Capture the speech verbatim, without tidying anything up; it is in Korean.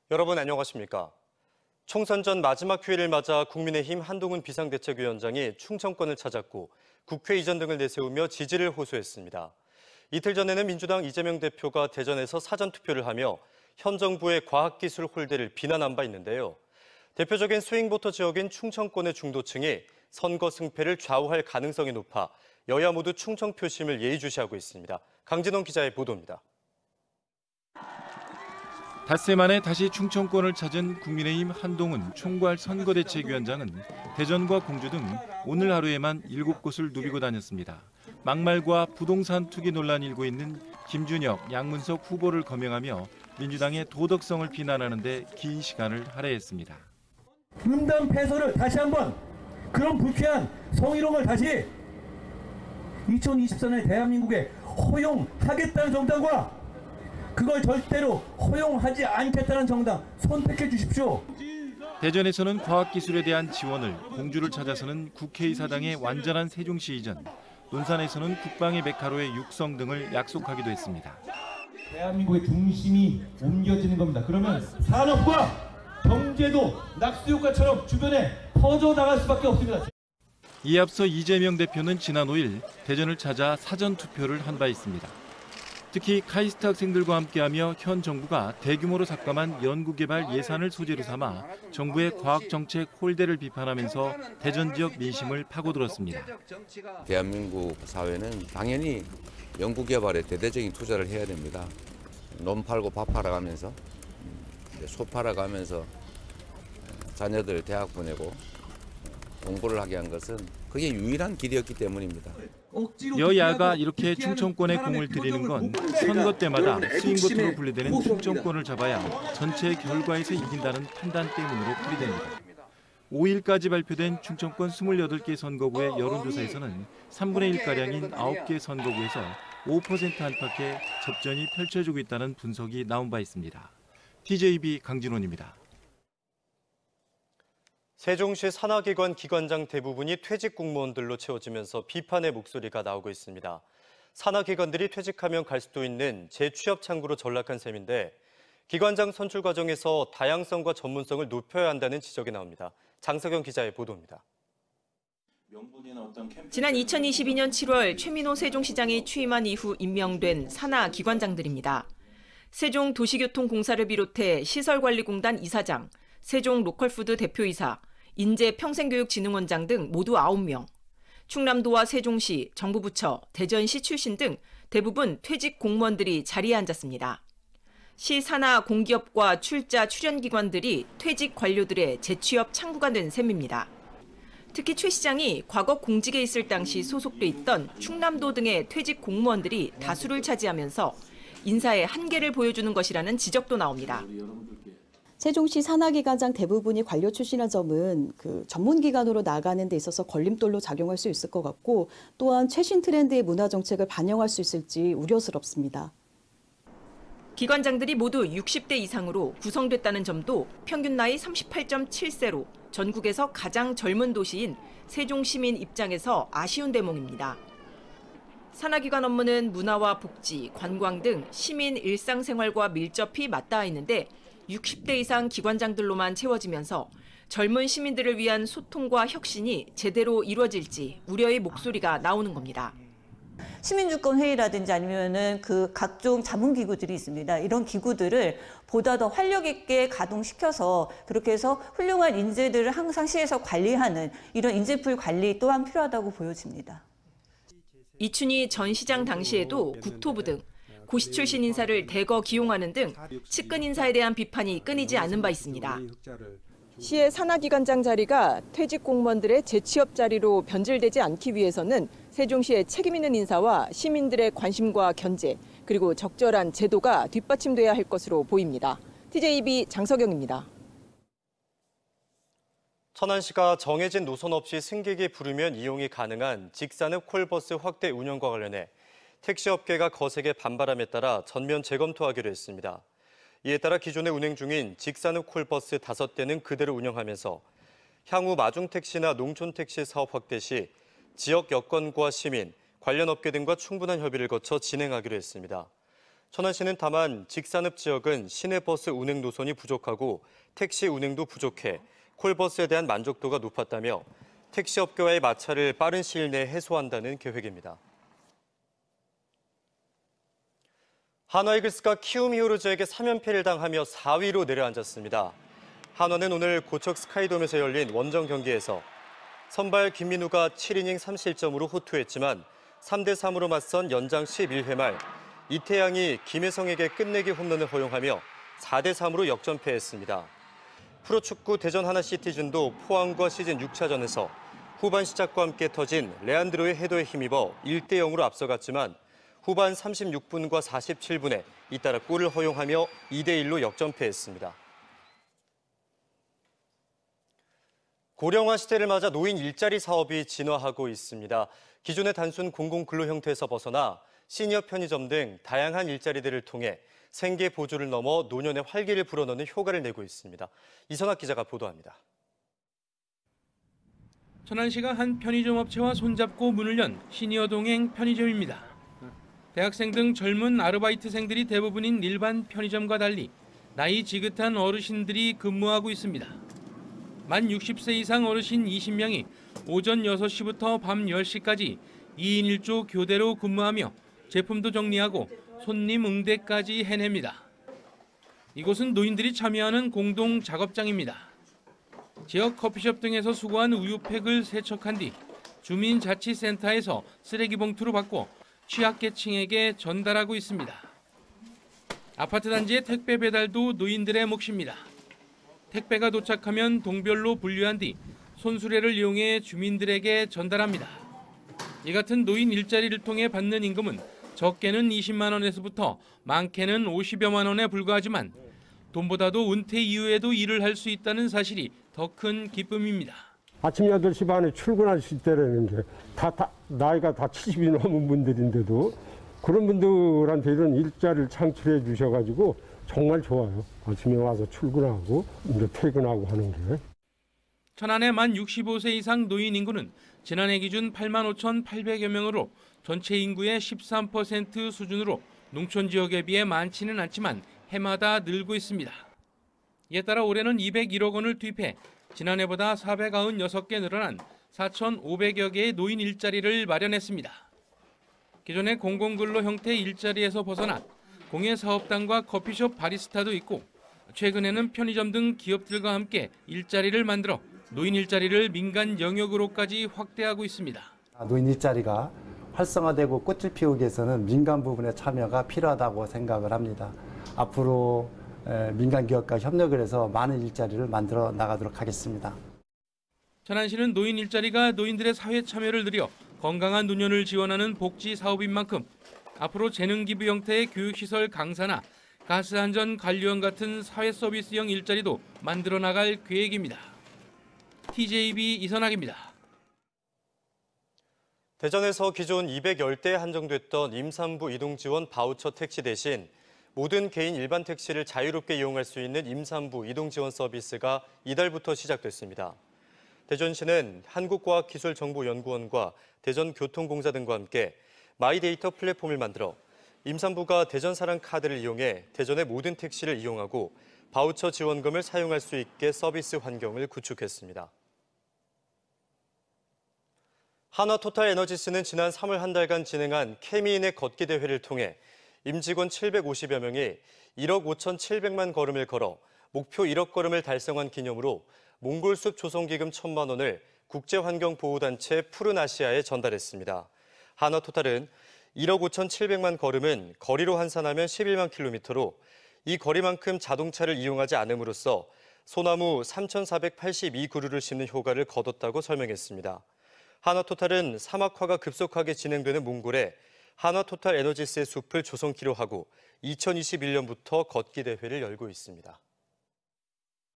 여러분 안녕하십니까? 총선 전 마지막 휴일을 맞아 국민의힘 한동훈 비상대책위원장이 충청권을 찾았고 국회 이전 등을 내세우며 지지를 호소했습니다. 이틀 전에는 민주당 이재명 대표가 대전에서 사전투표를 하며 현 정부의 과학기술 홀대를 비난한 바 있는데요. 대표적인 스윙보터 지역인 충청권의 중도층이 선거 승패를 좌우할 가능성이 높아 여야 모두 충청 표심을 예의주시하고 있습니다. 강진원 기자의 보도입니다. 닷새 만에 다시 충청권을 찾은 국민의힘 한동훈 총괄 선거대책위원장은 대전과 공주 등 오늘 하루에만 일곱 곳을 누비고 다녔습니다. 막말과 부동산 투기 논란이 일고 있는 김준혁, 양문석 후보를 거명하며 민주당의 도덕성을 비난하는 데 긴 시간을 할애했습니다. 분당 패소를 다시 한번 그런 불쾌한 성희롱을 다시 이천이십사 년에 대한민국에 허용하겠다는 정당과 그걸 절대로 허용하지 않겠다는 정당 선택해 주십시오. 대전에서는 과학기술에 대한 지원을, 공주를 찾아서는 국회의사당의 완전한 세종시 이전, 논산에서는 국방의 메카로의 육성 등을 약속하기도 했습니다. 대한민국의 중심이 옮겨지는 겁니다. 그러면 산업과 경제도 낙수효과처럼 주변에 퍼져나갈 수밖에 없습니다. 이에 앞서 이재명 대표는 지난 오 일 대전을 찾아 사전투표를 한 바 있습니다. 특히 카이스트 학생들과 함께하며 현 정부가 대규모로 삭감한 연구개발 예산을 소재로 삼아 정부의 과학정책 홀대를 비판하면서 대전 지역 민심을 파고들었습니다. 대한민국 사회는 당연히 연구개발에 대대적인 투자를 해야 됩니다. 논 팔고 밥 팔아가면서, 소 팔아가면서 자녀들 대학 보내고 공부를 하게 한 것은 그게 유일한 길이었기 때문입니다. 여야가 이렇게 충청권에 공을 들이는 건 선거 때마다 스윙보트로 분리되는 충청권을 잡아야 전체 결과에서 이긴다는 판단 때문으로 풀이됩니다. 오 일까지 발표된 충청권 이십팔 개 선거구의 여론조사에서는 삼분의 일가량인 아홉 개 선거구에서 오 퍼센트 안팎의 접전이 펼쳐지고 있다는 분석이 나온 바 있습니다. 티제이비 강진원입니다. 세종시 산하기관 기관장 대부분이 퇴직 공무원들로 채워지면서 비판의 목소리가 나오고 있습니다. 산하기관들이 퇴직하면 갈 수도 있는 재취업 창구로 전락한 셈인데 기관장 선출 과정에서 다양성과 전문성을 높여야 한다는 지적이 나옵니다. 장석영 기자의 보도입니다. 지난 이천이십이 년 칠월 최민호 세종시장이 취임한 이후 임명된 산하기관장들입니다. 세종도시교통공사를 비롯해 시설관리공단 이사장, 세종로컬푸드 대표이사, 인재평생교육진흥원장 등 모두 아홉 명. 충남도와 세종시, 정부부처, 대전시 출신 등 대부분 퇴직 공무원들이 자리에 앉았습니다. 시 산하 공기업과 출자 출연기관들이 퇴직 관료들의 재취업 창구가 된 셈입니다. 특히 최 시장이 과거 공직에 있을 당시 소속돼 있던 충남도 등의 퇴직 공무원들이 다수를 차지하면서 인사의 한계를 보여주는 것이라는 지적도 나옵니다. 세종시 산하기관장 대부분이 관료 출신이라는 점은 그 전문기관으로 나가는 데 있어서 걸림돌로 작용할 수 있을 것 같고 또한 최신 트렌드의 문화정책을 반영할 수 있을지 우려스럽습니다. 기관장들이 모두 육십 대 이상으로 구성됐다는 점도 평균 나이 삼십팔 점 칠 세로 전국에서 가장 젊은 도시인 세종시민 입장에서 아쉬운 대목입니다. 산하기관 업무는 문화와 복지, 관광 등 시민 일상생활과 밀접히 맞닿아 있는데 육십 대 이상 기관장들로만 채워지면서 젊은 시민들을 위한 소통과 혁신이 제대로 이루어질지 우려의 목소리가 나오는 겁니다. 시민주권회의라든지 아니면은 그 각종 자문기구들이 있습니다. 이런 기구들을 보다 더 활력 있게 가동시켜서 그렇게 해서 훌륭한 인재들을 항상 시에서 관리하는 이런 인재풀 관리 또한 필요하다고 보여집니다. 이춘희 전 시장 당시에도 국토부 등 고시 출신 인사를 대거 기용하는 등 측근 인사에 대한 비판이 끊이지 않는 바 있습니다. 시의 산하기관장 자리가 퇴직 공무원들의 재취업 자리로 변질되지 않기 위해서는 세종시의 책임 있는 인사와 시민들의 관심과 견제, 그리고 적절한 제도가 뒷받침돼야 할 것으로 보입니다. 티제이비 장석영입니다. 천안시가 정해진 노선 없이 승객이 부르면 이용이 가능한 직산읍 콜버스 확대 운영과 관련해 택시업계가 거세게 반발함에 따라 전면 재검토하기로 했습니다. 이에 따라 기존에 운행 중인 직산읍 콜버스 다섯 대는 그대로 운영하면서 향후 마중택시나 농촌택시 사업 확대 시 지역 여건과 시민, 관련 업계 등과 충분한 협의를 거쳐 진행하기로 했습니다. 천안시는 다만 직산읍 지역은 시내버스 운행 노선이 부족하고 택시 운행도 부족해 콜버스에 대한 만족도가 높았다며 택시업계와의 마찰을 빠른 시일 내에 해소한다는 계획입니다. 한화이글스가 키움 히어로즈에게 삼 연패를 당하며 사 위로 내려앉았습니다. 한화는 오늘 고척 스카이돔에서 열린 원정 경기에서 선발 김민우가 칠 이닝 삼 실점으로 호투했지만 삼 대 삼으로 맞선 연장 십일 회 말 이태양이 김혜성에게 끝내기 홈런을 허용하며 사 대 삼으로 역전패했습니다. 프로축구 대전 하나시티즌도 포항과 시즌 육 차전에서 후반 시작과 함께 터진 레안드로의 헤더에 힘입어 일 대 영으로 앞서갔지만 후반 삼십육 분과 사십칠 분에 잇따라 골을 허용하며 이 대 일로 역전패했습니다. 고령화 시대를 맞아 노인 일자리 사업이 진화하고 있습니다. 기존의 단순 공공근로 형태에서 벗어나 시니어 편의점 등 다양한 일자리들을 통해 생계 보조를 넘어 노년의 활기를 불어넣는 효과를 내고 있습니다. 이선학 기자가 보도합니다. 천안시가 한 편의점 업체와 손잡고 문을 연 시니어 동행 편의점입니다. 대학생 등 젊은 아르바이트생들이 대부분인 일반 편의점과 달리 나이 지긋한 어르신들이 근무하고 있습니다. 만 육십 세 이상 어르신 이십 명이 오전 여섯 시부터 밤 열 시까지 이 인 일 조 교대로 근무하며 제품도 정리하고 손님 응대까지 해냅니다. 이곳은 노인들이 참여하는 공동 작업장입니다. 지역 커피숍 등에서 수거한 우유팩을 세척한 뒤 주민자치센터에서 쓰레기 봉투로 바꿔 취약계층에게 전달하고 있습니다. 아파트 단지의 택배 배달도 노인들의 몫입니다. 택배가 도착하면 동별로 분류한 뒤 손수레를 이용해 주민들에게 전달합니다. 이 같은 노인 일자리를 통해 받는 임금은 적게는 이십만 원에서부터 많게는 오십여만 원에 불과하지만 돈보다도 은퇴 이후에도 일을 할 수 있다는 사실이 더 큰 기쁨입니다. 아침 여덟 시 반에 출근할 수 있다는 게 다, 다 나이가 다 칠십이 넘은 분들인데도 그런 분들한테 이런 일자리를 창출해 주셔가지고 정말 좋아요. 아침에 와서 출근하고 이제 퇴근하고 하는 게. 천안의 만 육십오 세 이상 노인 인구는 지난해 기준 팔만 오천팔백여 명으로 전체 인구의 십삼 퍼센트 수준으로 농촌 지역에 비해 많지는 않지만 해마다 늘고 있습니다. 이에 따라 올해는 이백일억 원을 투입해 지난해보다 사백구십육 개 늘어난 사천오백여 개의 노인 일자리를 마련했습니다. 기존의 공공근로 형태의 일자리에서 벗어나 공예사업단과 커피숍 바리스타도 있고 최근에는 편의점 등 기업들과 함께 일자리를 만들어 노인 일자리를 민간 영역으로까지 확대하고 있습니다. 노인 일자리가 활성화되고 꽃을 피우기 위해서는 민간 부분의 참여가 필요하다고 생각을 합니다. 앞으로 민간 기업과 협력을 해서 많은 일자리를 만들어 나가도록 하겠습니다. 천안시는 노인 일자리가 노인들의 사회 참여를 늘려 건강한 노년을 지원하는 복지 사업인 만큼 앞으로 재능 기부 형태의 교육시설 강사나 가스안전 관리원 같은 사회 서비스형 일자리도 만들어 나갈 계획입니다. 티제이비 이선학입니다. 대전에서 기존 이백십 대에 한정됐던 임산부 이동 지원 바우처 택시 대신 모든 개인 일반 택시를 자유롭게 이용할 수 있는 임산부 이동 지원 서비스가 이달부터 시작됐습니다. 대전시는 한국과학기술정보연구원과 대전교통공사 등과 함께 마이데이터 플랫폼을 만들어 임산부가 대전사랑 카드를 이용해 대전의 모든 택시를 이용하고 바우처 지원금을 사용할 수 있게 서비스 환경을 구축했습니다. 한화토탈에너지스는 지난 삼월 한 달간 진행한 케미인의 걷기 대회를 통해 임직원 칠백오십여 명이 일억 오천칠백만 걸음을 걸어 목표 일억 걸음을 달성한 기념으로 몽골숲 조성기금 천만 원을 국제환경보호단체 푸른아시아에 전달했습니다. 한화토탈은 일억 오천칠백만 걸음은 거리로 환산하면 십일만 킬로미터로 이 거리만큼 자동차를 이용하지 않음으로써 소나무 삼천사백팔십이 그루를 심는 효과를 거뒀다고 설명했습니다. 한화토탈은 사막화가 급속하게 진행되는 몽골에 한화토탈에너지스의 숲을 조성키로 하고 이천이십일 년부터 걷기 대회를 열고 있습니다.